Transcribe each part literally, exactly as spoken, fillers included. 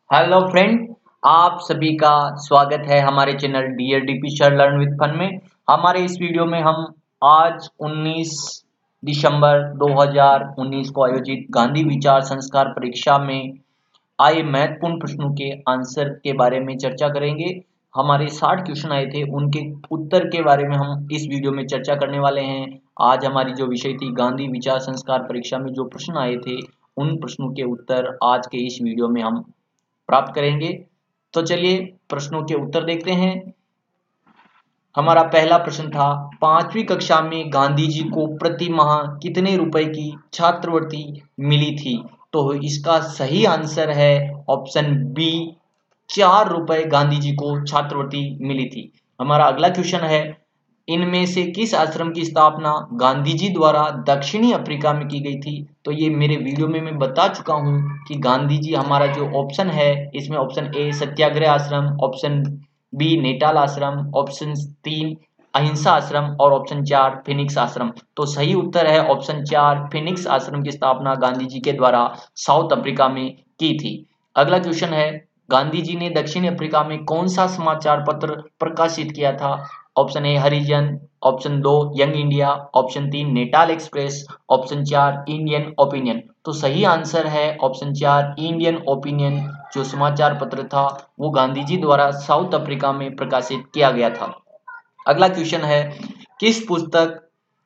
Hello friend, आप सभी का स्वागत है हमारे channel dear DP sir learn with fun में। हमारे इस वीडियो में हम आज उन्नीस दिसंबर दो हज़ार उन्नीस को आयोजित गांधी विचार संस्कार परीक्षा में आए महत्वपूर्ण प्रश्नों के आंसर के बारे में चर्चा करेंगे। हमारे साठ क्वेश्चन आए थे, उनके उत्तर के बारे में हम इस वीडियो में चर्चा करने वाले हैं। आज हमारी जो विषय थी गांधी विचार संस्कार परीक्षा में जो प्रश्न आए थे, उन प्रश्नों के उत्तर आज के इस वीडियो में हम प्राप्त करेंगे। तो चलिए प्रश्नों के उत्तर देखते हैं। हमारा पहला प्रश्न था, पांचवी कक्षा में गांधी जी को प्रति माह कितने रुपए की छात्रवृत्ति मिली थी? तो इसका सही आंसर है ऑप्शन बी, चार रुपए गांधी जी को छात्रवृत्ति मिली थी। हमारा अगला क्वेश्चन है, इनमें से किस आश्रम की स्थापना गांधी जी द्वारा दक्षिणी अफ्रीका में की गई थी? तो ये मेरे वीडियो में मैं बता चुका हूं कि गांधी जी, हमारा जो ऑप्शन है इसमें option A Satyagraha ashram, option B Natal ashram, option तीन अहिंसा आश्रम और ऑप्शन चार फिनिक्स आश्रम। तो सही उत्तर है ऑप्शन चार, फिनिक्स आश्रम की स्थापना गांधी जी के द्वारा साउथ अफ्रीका में की थी। अगला क्वेश्चन है, गांधी जी ने दक्षिण अफ्रीका में कौन सा समाचार पत्र प्रकाशित किया था? ऑप्शन ए हरिजन, ऑप्शन दो यंग इंडिया, ऑप्शन तीन नेटाल एक्सप्रेस, ऑप्शन चार इंडियन ओपिनियन। तो सही आंसर है ऑप्शन चार इंडियन ओपिनियन। जो समाचार पत्र था वो गांधी जी द्वारा साउथ अफ्रीका में प्रकाशित किया गया था। अगला क्वेश्चन है, किस पुस्तक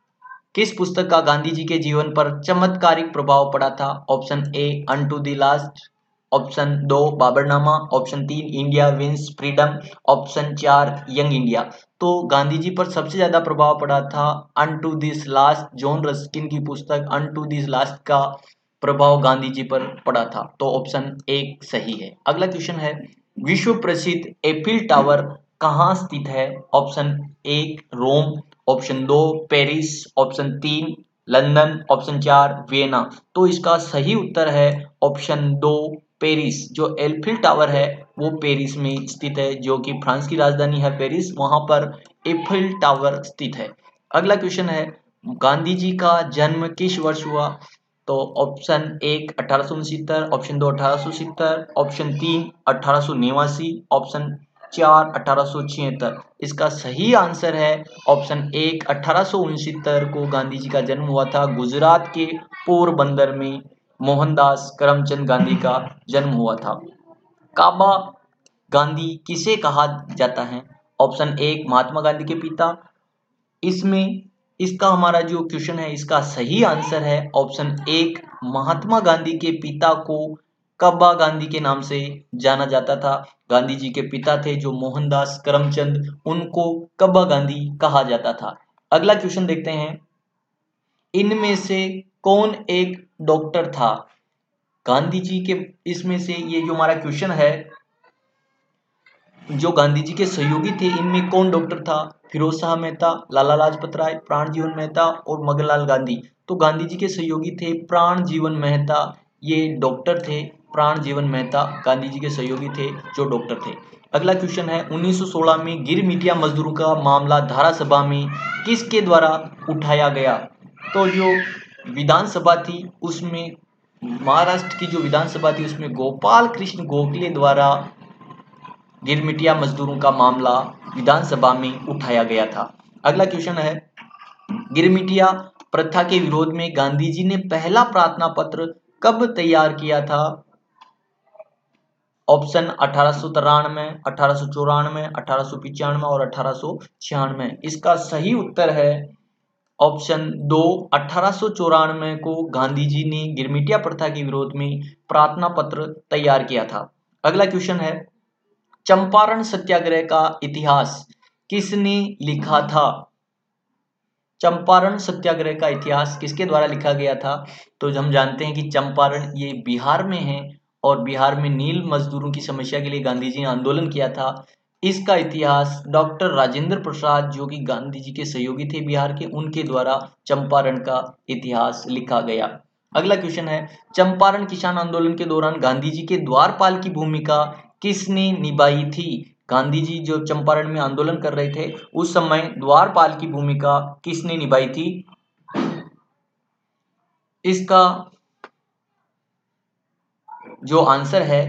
किस पुस्तक का गांधी जी के जीवन पर चमत्कारिक प्रभाव पड़ा था? Option A Unto the Last, option दो बाबरनामा, ऑप्शन तीन इंडिया विंस फ्रीडम, ऑप्शन चार यंग इंडिया। तो गांधी जी पर सबसे ज्यादा प्रभाव पड़ा था Unto This Last, John Ruskin की पुस्तक अनटू दिस लास्ट का प्रभाव गांधी जी पर पड़ा था। तो ऑप्शन एक सही है। अगला क्वेश्चन है, विश्व प्रसिद्ध एफिल टावर कहाँ स्थित है? ऑप्शन एक रोम, ऑप्शन दो पेरिस, ऑप्शन तीन लंदन, ऑप्शन चार वियना। तो इसका सही उत्तर है ऑप्शन दो पेरिस। जो एफिल टावर है वो पेरिस में स्थित है, जो कि फ्रांस की राजधानी है पेरिस, वहां पर एफिल टावर स्थित है। अगला क्वेश्चन है, गांधी जी का जन्म किस वर्ष हुआ? तो ऑप्शन एक अठारह सौ उनसत्तर, ऑप्शन दो अठारह सौ सत्तर, ऑप्शन तीन अठारह सौ नवासी, ऑप्शन चार अठारह सौ छिहत्तर। इसका सही आंसर है ऑप्शन एक अठारह सौ उनसत्तर को गांधी जी का जन्म हुआ था। गुजरात के पोरबंदर में मोहनदास करमचंद गांधी का जन्म हुआ था। काबा गांधी किसे कहा जाता है? ऑप्शन एक महात्मा गांधी के पिता। इसमें इसका हमारा जो क्वेश्चन है इसका सही आंसर है ऑप्शन एक, महात्मा गांधी के पिता को कब्बा गांधी के नाम से जाना जाता था। गांधी जी के पिता थे जो मोहनदास करमचंद, उनको कब्बा गांधी कहा जाता था। अगला क्वेश्चन देखते हैं, इनमें से कौन एक डॉक्टर था? गांधी जी के इसमें से ये जो हमारा क्वेश्चन है, जो गांधी जी के सहयोगी थे इनमें कौन डॉक्टर था? फिरोज शाह मेहता, लाला लाजपत राय, प्राण जीवन मेहता और मगनलाल गांधी। तो गांधी जी के सहयोगी थे प्राण जीवन मेहता, ये डॉक्टर थे। प्राण जीवन मेहता गांधी जी के सहयोगी थे जो डॉक्टर थे। अगला क्वेश्चन है, उन्नीस सौ सोलह में गिरमिटिया मजदूरों का मामला धारासभा में किसके द्वारा उठाया गया? तो जो विधानसभा थी उसमें, महाराष्ट्र की जो विधानसभा थी उसमें गोपाल कृष्ण गोखले द्वारा गिरमिटिया मजदूरों का मामला विधानसभा में उठाया गया था। अगला क्वेश्चन है, गिरमिटिया प्रथा के विरोध में गांधी जी ने पहला प्रार्थना पत्र कब तैयार किया था? ऑप्शन अठारह सौ तिरानवे, अठारह सौ चौरानवे, अठारह सौ पिचानवे और अठारह सौ छियानवे। इसका सही उत्तर है ऑप्शन दो, अठारह सौ चौरानवे को गांधी जी ने गिरमिटिया प्रथा के विरोध में प्रार्थना पत्र तैयार किया था। अगला क्वेश्चन है, चंपारण सत्याग्रह का इतिहास किसने लिखा था? चंपारण सत्याग्रह का इतिहास किसके द्वारा लिखा गया था? तो हम जानते हैं कि चंपारण ये बिहार में है और बिहार में नील मजदूरों की समस्या के लिए गांधी जी ने आंदोलन किया था। इसका इतिहास डॉक्टर राजेंद्र प्रसाद, जो कि गांधी जी के सहयोगी थे बिहार के, उनके द्वारा चंपारण का इतिहास लिखा गया। अगला क्वेश्चन है, चंपारण किसान आंदोलन के दौरान गांधी जी के द्वारपाल की भूमिका किसने निभाई थी? गांधी जी जो चंपारण में आंदोलन कर रहे थे उस समय द्वारपाल की भूमिका किसने निभाई थी? इसका जो आंसर है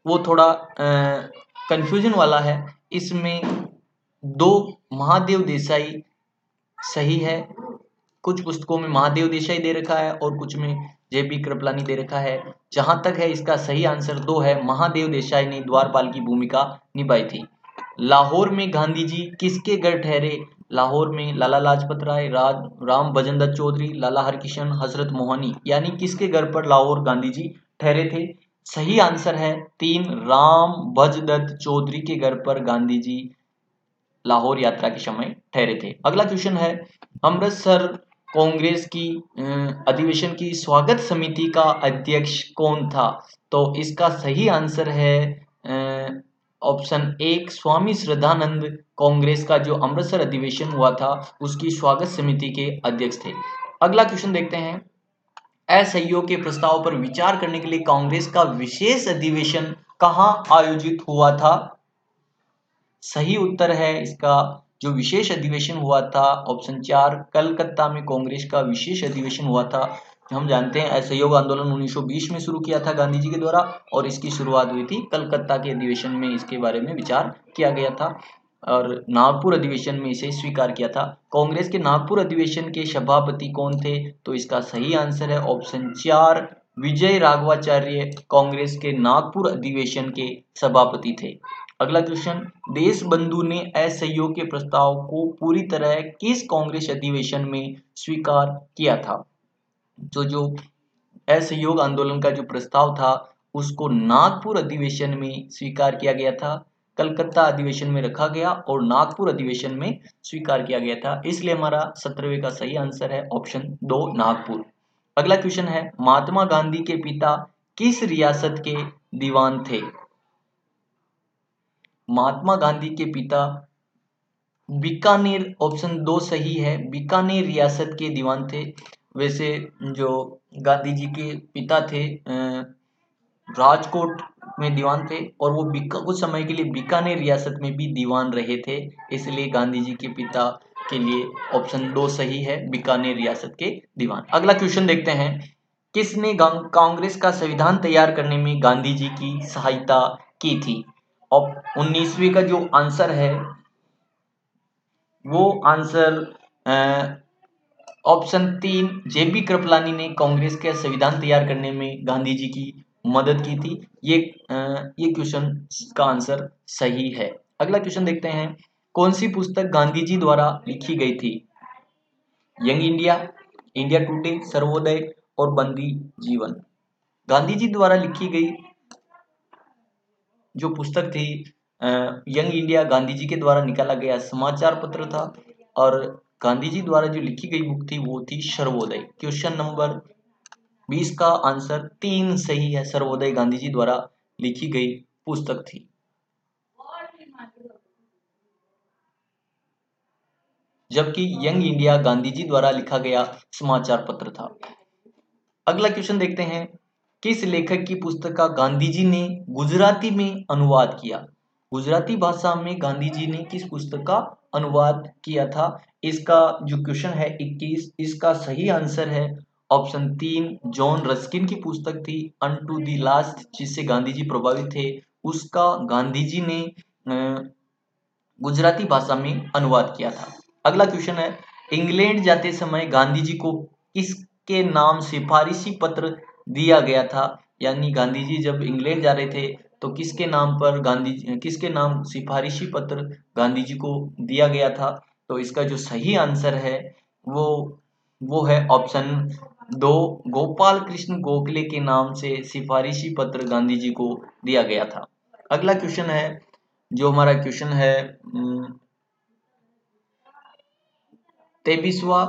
वो थोड़ा कंफ्यूजन वाला है। इसमें दो महादेव देसाई सही है, कुछ पुस्तकों में महादेव देसाई दे रखा है और कुछ में जेपी कृपलानी दे रखा है। जहां तक है इसका सही आंसर दो है, महादेव देसाई ने द्वारपाल की भूमिका निभाई थी। लाहौर में गांधी जी किसके घर ठहरे? लाहौर में लाला लाजपत राय, राज राम भजन दत्त चौधरी, लाला हरकिशन, हजरत मोहनी, यानी किसके घर पर लाहौर गांधी जी ठहरे थे? सही आंसर है तीन, राम भज दत्त चौधरी के घर पर गांधी जी लाहौर यात्रा के समय ठहरे थे। अगला क्वेश्चन है, अमृतसर कांग्रेस की अधिवेशन की स्वागत समिति का अध्यक्ष कौन था? तो इसका सही आंसर है ऑप्शन एक, स्वामी श्रद्धानंद कांग्रेस का जो अमृतसर अधिवेशन हुआ था उसकी स्वागत समिति के अध्यक्ष थे। अगला क्वेश्चन देखते हैं, असहयोग के प्रस्ताव पर विचार करने के लिए कांग्रेस का विशेष अधिवेशन कहां आयोजित हुआ था? सही उत्तर है इसका जो विशेष अधिवेशन हुआ था ऑप्शन चार, कलकत्ता में कांग्रेस का विशेष अधिवेशन हुआ था। हम जानते हैं असहयोग आंदोलन उन्नीस सौ बीस में शुरू किया था गांधी जी के द्वारा और इसकी शुरुआत हुई थी कलकत्ता के अधिवेशन में, इसके बारे में विचार किया गया था और नागपुर अधिवेशन में इसे स्वीकार किया था। कांग्रेस के नागपुर अधिवेशन के सभापति कौन थे? तो इसका सही आंसर है ऑप्शन चार, विजय राघवाचार्य कांग्रेस के नागपुर अधिवेशन के सभापति थे। अगला क्वेश्चन, देश बंधु ने असहयोग के प्रस्ताव को पूरी तरह किस कांग्रेस अधिवेशन में स्वीकार किया था? तो जो असहयोग आंदोलन का जो प्रस्ताव था उसको नागपुर अधिवेशन में स्वीकार किया गया था, कलकत्ता अधिवेशन में रखा गया और नागपुर अधिवेशन में स्वीकार किया गया था, इसलिए हमारा सत्रहवें का सही आंसर है ऑप्शन दो, नागपुर। अगला क्वेश्चन है, महात्मा गांधी के पिता किस रियासत के दीवान थे? महात्मा गांधी के पिता बीकानेर, ऑप्शन दो सही है, बीकानेर रियासत के दीवान थे। वैसे जो गांधी जी के पिता थे राजकोट में दीवान थे और वो कुछ समय के लिए बीकानेर रियासत में भी दीवान रहे थे, इसलिए गांधी जी के पिता के लिए ऑप्शन दो सही है, बीकानेर रियासत के दीवान। अगला क्वेश्चन देखते हैं, किसने कांग्रेस का संविधान तैयार करने में गांधी जी की सहायता की थी? उन्नीसवीं का जो आंसर है वो आंसर ऑप्शन तीन, जेबी कृपलानी ने कांग्रेस के संविधान तैयार करने में गांधी जी की मदद की थी। ये आ, ये क्वेश्चन का आंसर सही है। अगला क्वेश्चन देखते हैं, कौन सी पुस्तक गांधी जी द्वारा लिखी गई थी? Young India, India Today, Sarvodaya और बंदी जीवन। गांधी जी द्वारा लिखी गई जो पुस्तक थी यंग इंडिया गांधी जी के द्वारा निकाला गया समाचार पत्र था और गांधी जी द्वारा जो लिखी गई बुक थी वो थी सर्वोदय। क्वेश्चन नंबर बीस का आंसर तीन सही है, सर्वोदय गांधी जी द्वारा लिखी गई पुस्तक थी। जबकि यंग इंडिया गांधी जी द्वारा लिखा गया समाचार पत्र था। अगला क्वेश्चन देखते हैं, किस लेखक की पुस्तक का गांधी जी ने गुजराती में अनुवाद किया? गुजराती भाषा में गांधी जी ने किस पुस्तक का अनुवाद किया था? इसका जो क्वेश्चन है इक्कीस, इसका सही आंसर है ऑप्शन तीन, जॉन रस्किन की पुस्तक थी अनटू द लास्ट, जिससे गांधी जी प्रभावित थे, उसका गांधी जी ने गुजराती भाषा में अनुवाद किया था। अगला क्वेश्चन है, इंग्लैंड जाते समय गांधी जी को किसके नाम सिफारिशी पत्र दिया गया था? यानी गांधी जी जब इंग्लैंड जा रहे थे तो किसके नाम पर गांधी किसके नाम सिफारिशी पत्र गांधी जी को दिया गया था? तो इसका जो सही आंसर है वो वो है ऑप्शन दो, गोपाल कृष्ण गोखले के नाम से सिफारिशी पत्र गांधी जी को दिया गया था। अगला क्वेश्चन है जो हमारा क्वेश्चन है तेईसवां,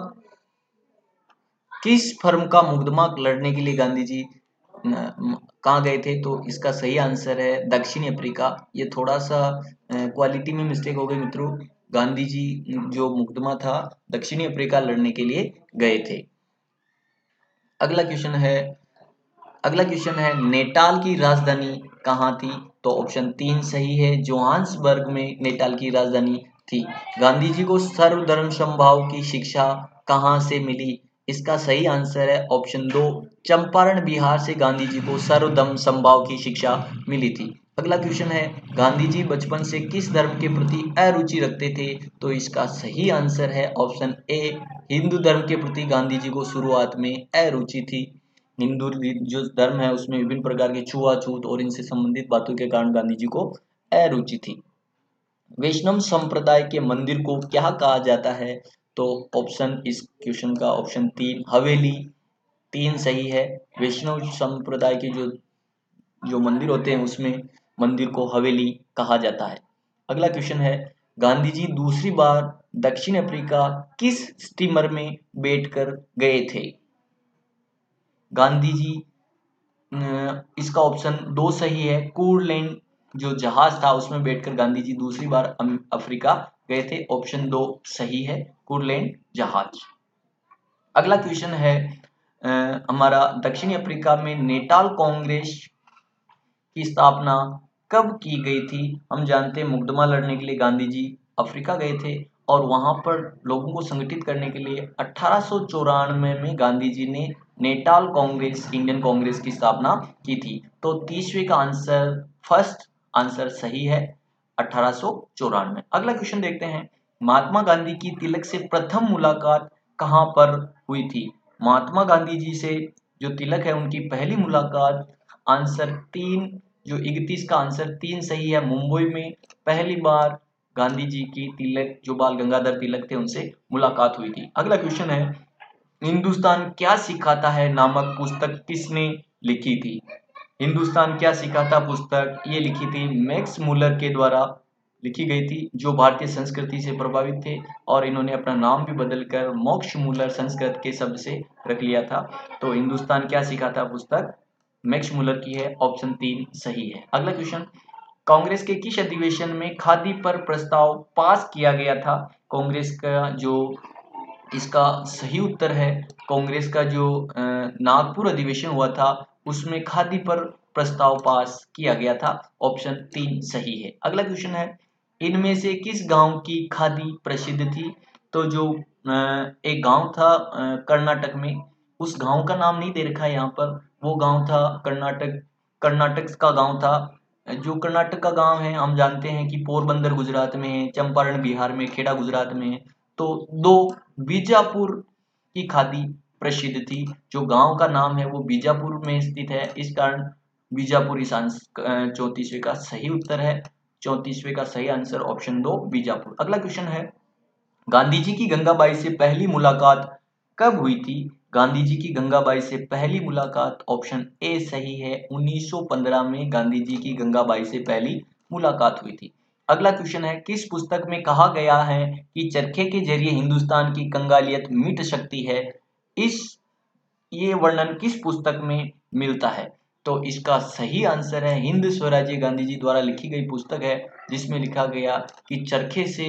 किस फर्म का मुकदमा लड़ने के लिए गांधी जी कहाँ गए थे? तो इसका सही आंसर है दक्षिण अफ्रीका। ये थोड़ा सा क्वालिटी में मिस्टेक हो गई मित्रों, गांधी जी जो मुकदमा था दक्षिणी अफ्रीका लड़ने के लिए गए थे। अगला क्वेश्चन है अगला क्वेश्चन है नेपाल की राजधानी कहाँ थी? तो ऑप्शन तीन सही है, जोहान्सबर्ग में नेपाल की राजधानी थी। गांधी जी को सर्वधर्म समभाव की शिक्षा कहाँ से मिली? इसका सही आंसर है ऑप्शन दो, चंपारण बिहार से गांधी जी को सर्वधर्म समभाव की शिक्षा मिली थी। अगला क्वेश्चन है, गांधी जी बचपन से किस धर्म के प्रति अरुचि रखते थे? तो इसका सही आंसर है ऑप्शन ए, हिंदू धर्म के प्रति गांधी जी को शुरुआत में अरुचि थी। हिंदू जो धर्म है उसमें विभिन्न प्रकार के छुआछूत और इनसे संबंधित बातों के कारण गांधी जी को अरुचि थी। वैष्णव संप्रदाय के मंदिर को क्या कहा जाता है? तो ऑप्शन इस क्वेश्चन का ऑप्शन तीन, हवेली। तीन सही है। वैष्णव संप्रदाय के जो जो मंदिर होते हैं उसमें मंदिर को हवेली कहा जाता है। अगला क्वेश्चन है, गांधी जी दूसरी बार दक्षिण अफ्रीका किस स्टीमर में बैठकर गए थे? गांधी जी, इसका ऑप्शन दो सही है, कूरलैंड जो जहाज था उसमें बैठकर गांधी जी दूसरी बार अफ्रीका गए थे। ऑप्शन दो सही है, कूरलैंड जहाज। अगला क्वेश्चन है, आ, हमारा दक्षिणी अफ्रीका में नेटाल कांग्रेस की स्थापना कब की गई थी? हम जानते हैं मुकदमा लड़ने के लिए गांधी जी अफ्रीका गए थे और वहां पर लोगों को संगठित करने के लिए अठारह सौ चौरानवे में गांधी जी ने नेटाल कांग्रेस, इंडियन कांग्रेस की स्थापना की थी। तो तीसरे का आंसर, फर्स्ट आंसर सही है, अठारह सौ चौरानवे। अगला क्वेश्चन देखते हैं, महात्मा गांधी की तिलक से प्रथम मुलाकात कहां पर हुई थी? महात्मा गांधी जी से जो तिलक है उनकी पहली मुलाकात, आंसर तीन, जो इकतीस का आंसर तीन सही है, मुंबई में पहली बार गांधी जी की तिलक, जो बाल गंगाधर तिलक थे, उनसे मुलाकात हुई थी। अगला क्वेश्चन है, हिंदुस्तान क्या सिखाता है नामक पुस्तक किसने लिखी थी? हिंदुस्तान क्या सिखाता पुस्तक ये लिखी थी मैक्स मुलर के द्वारा लिखी गई थी, जो भारतीय संस्कृति से प्रभावित थे और इन्होंने अपना नाम भी बदलकर मोक्ष मुलर संस्कृत के शब्द से रख लिया था। तो हिंदुस्तान क्या सिखाता पुस्तक मैक्स मुलर की है, ऑप्शन तीन सही है। अगला क्वेश्चन, कांग्रेस के किस अधिवेशन में खादी पर प्रस्ताव पास किया गया था? कांग्रेस का जो, इसका सही उत्तर है, कांग्रेस का जो नागपुर अधिवेशन हुआ था उसमें खादी पर प्रस्ताव पास किया गया था, ऑप्शन तीन सही है। अगला क्वेश्चन है, इनमें से किस गांव की खादी प्रसिद्ध थी? तो जो एक गांव था कर्नाटक में, उस गांव का नाम नहीं दे रखा है यहाँ पर, वो गांव था कर्नाटक, कर्नाटक का गांव था। जो कर्नाटक का गांव है हम जानते हैं कि पोरबंदर गुजरात में है, चंपारण बिहार में, खेड़ा गुजरात में है। तो दो, बीजापुर की खादी प्रसिद्ध थी, जो गांव का नाम है वो बीजापुर में स्थित है, इस कारण बीजापुर इस चौतीसवें का सही उत्तर है। चौतीसवें का सही आंसर ऑप्शन दो बीजापुर। अगला क्वेश्चन है, गांधी जी की गंगाबाई से पहली मुलाकात कब हुई थी? गांधी जी की गंगाबाई से पहली मुलाकात, ऑप्शन ए सही है, उन्नीस सौ पंद्रह में गांधी जी की गंगाबाई से पहली मुलाकात हुई थी। अगला क्वेश्चन है, किस पुस्तक में कहा गया है कि चरखे के जरिए हिंदुस्तान की कंगालियत मिट सकती है? इस ये वर्णन किस पुस्तक में मिलता है? तो इसका सही आंसर है, हिंद स्वराज्य गांधी जी द्वारा लिखी गई पुस्तक है, जिसमें लिखा गया कि चरखे से,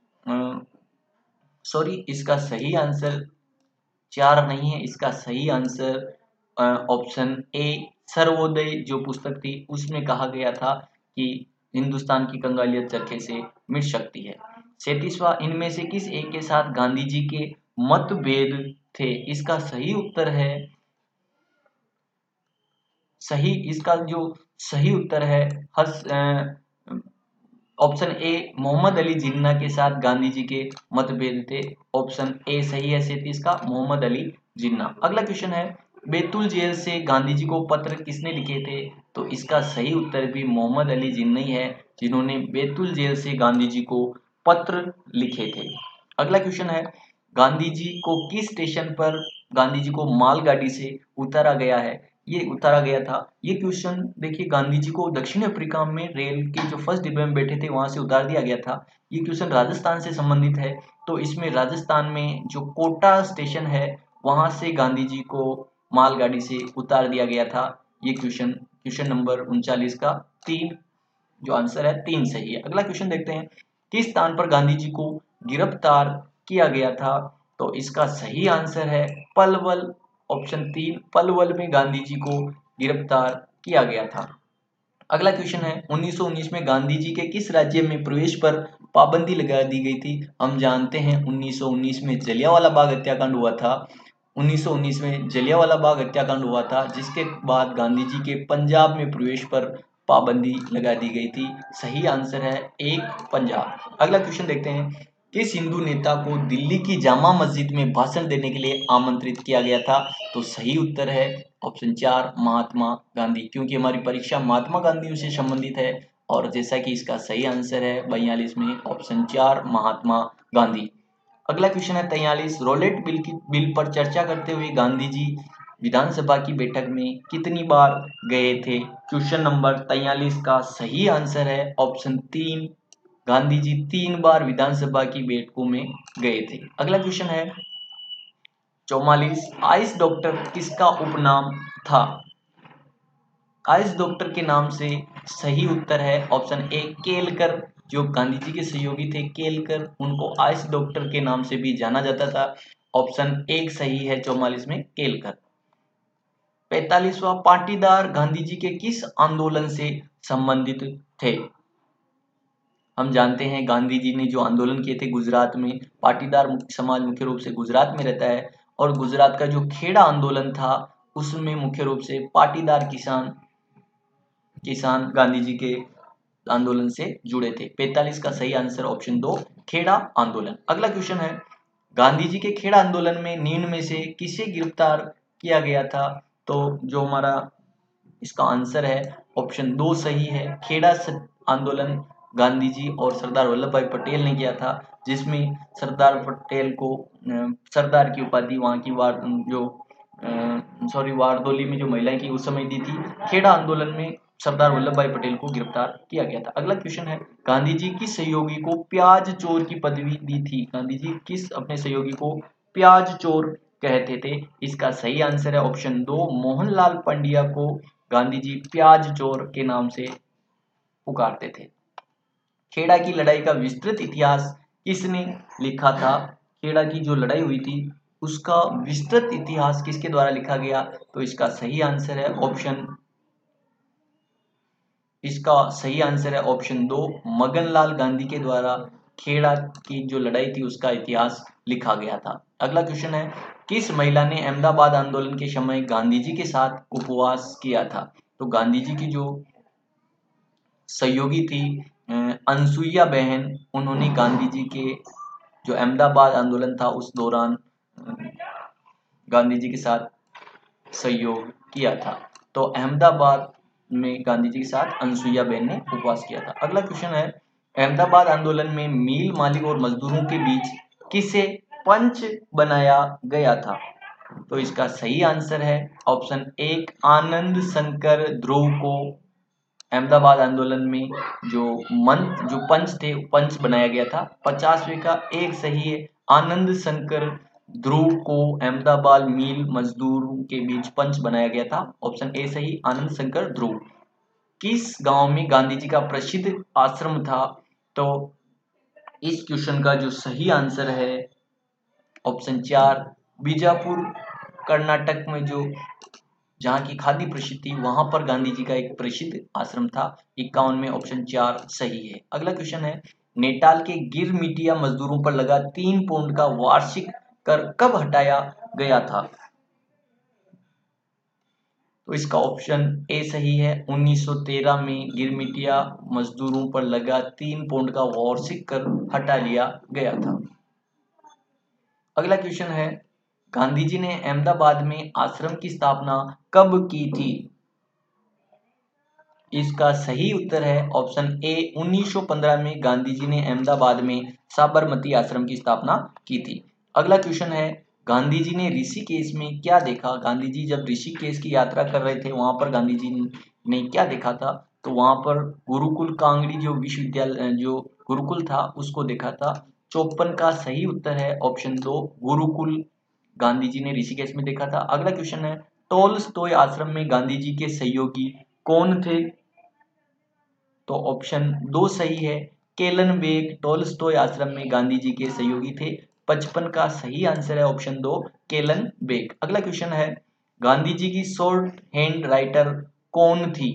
सॉरी इसका सही आंसर चार नहीं है, इसका सही आंसर ऑप्शन ए सर्वोदय जो पुस्तक थी उसमें कहा गया था कि हिंदुस्तान की कंगालियत चरखे से मिट सकती है। सैंतीसवां, इनमें से किस एक के साथ गांधी जी के मतभेद थे? इसका सही उत्तर है, सही इसका जो सही उत्तर है has option A, Mohammad Ali Jinnah के साथ गांधी जी के मतभेद थे, ऑप्शन ए सही है सैंतीस का, मोहम्मद अली जिन्ना। अगला क्वेश्चन है, बैतूल जेल से गांधी जी को पत्र किसने लिखे थे? तो इसका सही उत्तर भी मोहम्मद अली जिन्ना ही है, जिन्होंने बैतूल जेल से गांधी जी को पत्र लिखे थे। अगला क्वेश्चन है, गांधी जी को किस स्टेशन पर गांधी जी को मालगाड़ी से उतारा गया है? ये उतारा गया था, ये क्वेश्चन देखिए, गांधी जी को दक्षिण अफ्रीका में रेल के जो फर्स्ट डिब्बे में बैठे थे वहां से उतार दिया गया था। ये क्वेश्चन राजस्थान से संबंधित है, तो इसमें राजस्थान में जो कोटा स्टेशन है वहां से गांधी जी को मालगाड़ी से उतार दिया गया था। ये क्वेश्चन क्वेश्चन नंबर उनचालीस का तीन जो आंसर है तीन सही है। अगला क्वेश्चन देखते हैं, किस स्थान पर गांधी जी को गिरफ्तार किया गया था? तो इसका सही आंसर है पलवल, ऑप्शन तीन, पलवल में गांधी जी को गिरफ्तार किया गया था। अगला क्वेश्चन है, उन्नीस सौ उन्नीस में गांधी जी के किस राज्य में प्रवेश पर पाबंदी लगा दी गई थी? हम जानते हैं उन्नीस सौ उन्नीस में जलियांवाला बाग हत्याकांड हुआ था, उन्नीस सौ उन्नीस में जलियांवाला बाग हत्याकांड हुआ था, जिसके बाद गांधी जी के पंजाब में प्रवेश पर पाबंदी लगा दी गई थी। सही आंसर है एक पंजाब। अगला क्वेश्चन देखते हैं, किस हिंदू नेता को दिल्ली की जामा मस्जिद में भाषण देने के लिए आमंत्रित किया गया था? तो सही उत्तर है ऑप्शन चार महात्मा गांधी, क्योंकि हमारी परीक्षा महात्मा गांधी से संबंधित है और जैसा कि इसका सही आंसर है बयालीस में ऑप्शन चार महात्मा गांधी। अगला क्वेश्चन है तैयालीस, रोलेट बिल की बिल पर चर्चा करते हुए गांधी जी विधानसभा की बैठक में कितनी बार गए थे? क्वेश्चन नंबर तैयालीस का सही आंसर है ऑप्शन तीन, गांधी जी तीन बार विधानसभा की बैठकों में गए थे। अगला क्वेश्चन है चौवालीस, आइस डॉक्टर किसका उपनाम था? आइस डॉक्टर के नाम से सही उत्तर है ऑप्शन ए केलकर। जो गांधी जी के सहयोगी थे केलकर, उनको आइस डॉक्टर के नाम से भी जाना जाता था। ऑप्शन एक सही है चौवालीस में केलकर। पैंतालीसवां, पाटीदार गांधी जी के किस आंदोलन से संबंधित थे? हम जानते हैं गांधी जी ने जो आंदोलन किए थे गुजरात में, पाटीदार समाज मुख्य रूप से गुजरात में रहता है और गुजरात का जो खेड़ा आंदोलन था उसमें मुख्य रूप से पाटीदार किसान किसान गांधी जी के आंदोलन से जुड़े थे। पैंतालीस का सही आंसर ऑप्शन दो खेड़ा आंदोलन। अगला क्वेश्चन है, गांधी जी के खेड़ा आंदोलन में निम्न में से किसे गिरफ्तार किया गया था? तो जो हमारा इसका आंसर है ऑप्शन दो सही है, खेड़ा आंदोलन गांधी जी और सरदार वल्लभ भाई पटेल ने किया था, जिसमें सरदार पटेल को सरदार की उपाधि वहां की वार जो सॉरी वारदोली में जो महिलाएं की उस समय दी थी। खेड़ा आंदोलन में सरदार वल्लभ भाई पटेल को गिरफ्तार किया गया था। अगला क्वेश्चन है, गांधी जी किस सहयोगी को प्याज चोर की पदवी दी थी? गांधी जी किस अपने सहयोगी को प्याज चोर कहते थे? इसका सही आंसर है ऑप्शन दो मोहनलाल पंड्या को गांधी जी प्याज चोर के नाम से पुकारते थे। खेड़ा की लड़ाई का विस्तृत इतिहास किसने लिखा था? खेड़ा की जो लड़ाई हुई थी उसका विस्तृत इतिहास किसके द्वारा लिखा गया? तो इसका सही आंसर है ऑप्शन इसका सही आंसर है ऑप्शन दो मगनलाल गांधी के द्वारा खेड़ा की जो लड़ाई थी उसका इतिहास लिखा गया था। अगला क्वेश्चन है, किस महिला ने अहमदाबाद आंदोलन के समय गांधी जी के साथ उपवास किया था? तो गांधी जी की जो सहयोगी थी अनसुईया बहन, उन्होंने गांधी जी के जो अहमदाबाद आंदोलन था उस दौरान गांधी जी के साथ सहयोग किया था। तो अहमदाबाद में गांधी जी के साथ अनसुईया बहन ने उपवास किया था। अगला क्वेश्चन है, अहमदाबाद आंदोलन में मिल मालिक और मजदूरों के बीच किसे पंच बनाया गया था? तो इसका सही आंसर है ऑप्शन एक आनंद शंकर ध्रुव को अहमदाबाद आंदोलन में जो मंच जो पंच थे पंच बनाया गया था। पचासवें का एक सही है, आनंद शंकर ध्रुव को अहमदाबाद मिल मजदूरों के बीच पंच बनाया गया था। ऑप्शन ए सही आनंद शंकर ध्रुव। किस गांव में गांधी जी का प्रसिद्ध आश्रम था? तो इस क्वेश्चन का जो सही आंसर है ऑप्शन चार बीजापुर कर्नाटक में जो जहाँ की खादी प्रसिद्ध थी वहां पर गांधी जी का एक प्रसिद्ध आश्रम था। इक्यावन में ऑप्शन चार सही है। अगला क्वेश्चन है, नेटाल के गिरमिटिया मजदूरों पर लगा तीन पाउंड का वार्षिक कर कब हटाया गया था? तो इसका ऑप्शन ए सही है, उन्नीस सौ तेरह में गिरमिटिया मजदूरों पर लगा तीन पाउंड का वार्षिक कर हटा लिया गया था। अगला क्वेश्चन है, गांधी जी ने अहमदाबाद में आश्रम की स्थापना कब की थी? इसका सही उत्तर है ऑप्शन ए उन्नीस सौ पंद्रह में गांधी जी ने अहमदाबाद में साबरमती आश्रम की स्थापना की थी। अगला क्वेश्चन है, गांधी जी ने ऋषिकेश में क्या देखा? गांधी जी जब ऋषिकेश की यात्रा कर रहे थे वहां पर गांधी जी ने क्या देखा था? तो वहां पर गुरुकुल कांगड़ी जो विश्वविद्यालय जो गुरुकुल था उसको देखा था। चौपन का सही उत्तर है ऑप्शन दो गुरुकुल गांधी जी ने ऋषिकेश में देखा था। अगला क्वेश्चन है, टोल्स्टॉय आश्रम में गांधी जी के सहयोगी कौन थे? तो ऑप्शन दो सही है, केलन बेग टोल्स्टॉय आश्रम में गांधी जी के सहयोगी थे। पचपन का सही आंसर है ऑप्शन दो केलन बेग। अगला क्वेश्चन है, गांधी जी की शॉर्ट हैंड राइटर कौन थी?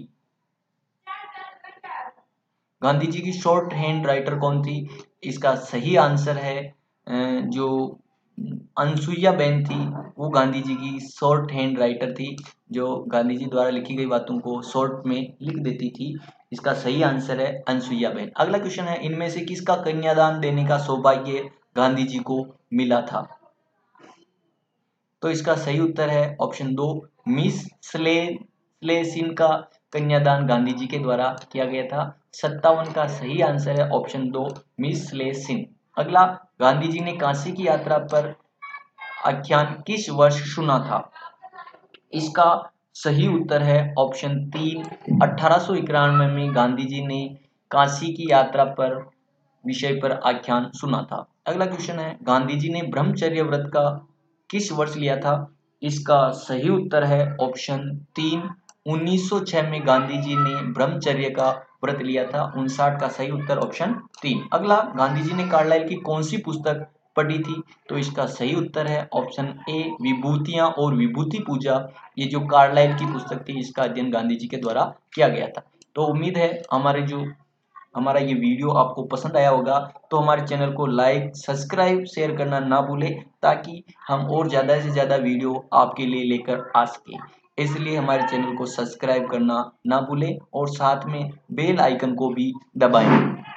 गांधी जी की शॉर्ट हैंड राइटर कौन थी? इसका सही आंसर है जो अनसुईया बेन थी वो गांधी जी की शॉर्ट हैंड राइटर थी, जो गांधी जी द्वारा लिखी गई बातों को शॉर्ट में लिख देती थी। इसका सही आंसर है अनसुईया बेन। अगला क्वेश्चन है, इनमें से किसका कन्यादान देने का सौभाग्य गांधी जी को मिला था? तो इसका सही उत्तर है ऑप्शन दो, मिस स्ले स्लेसिन का कन्यादान गांधी जी के द्वारा किया गया था। सत्तावन का सही आंसर है ऑप्शन दो, मिस स्लेसिन। अगला, गांधी जी ने काशी की यात्रा पर आख्यान किस वर्ष सुना था? इसका सही उत्तर है ऑप्शन तीन, अठारह सौ इक्यानवे में गांधी जी ने काशी की यात्रा पर विषय पर आख्यान सुना था। अगला क्वेश्चन है, गांधी जी ने ब्रह्मचर्य व्रत का किस वर्ष लिया था? इसका सही उत्तर है ऑप्शन तीन, उन्नीस सौ छह में गांधी जी ने ब्रह्मचर्य का व्रत लिया था। उनसाठ का सही उत्तर ऑप्शन तीन। अगला, गांधी जी ने कार्लाइल की कौन सी पुस्तक पढ़ी थी? तो इसका सही उत्तर है ऑप्शन ए, विभूतियां और विभूति पूजा। ये जो कार्लाइल की पुस्तक थी, इसका अध्ययन गांधी जी के द्वारा किया गया था। तो उम्मीद है हमारे जो हमारा ये वीडियो आपको पसंद आया होगा, तो हमारे चैनल को लाइक, सब्सक्राइब, शेयर करना ना भूलें, ताकि हम और ज़्यादा से ज़्यादा वीडियो आपके लिए लेकर आ सकें। इसलिए हमारे चैनल को सब्सक्राइब करना ना भूलें और साथ में बेल आइकन को भी दबाएं।